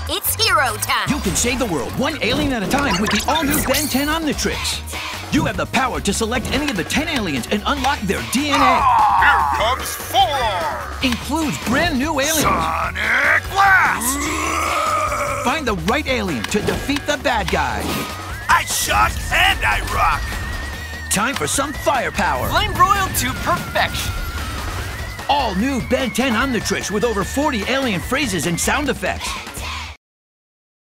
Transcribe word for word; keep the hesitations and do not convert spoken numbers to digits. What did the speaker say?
It's hero time! You can save the world one alien at a time with the all-new Ben ten Omnitrix. You have the power to select any of the ten aliens and unlock their D N A. Here comes four! Includes brand new aliens. Sonic Blast! Find the right alien to defeat the bad guy. I shock and I rock! Time for some firepower. Flame broiled to perfection. All new Ben ten Omnitrix with over forty alien phrases and sound effects.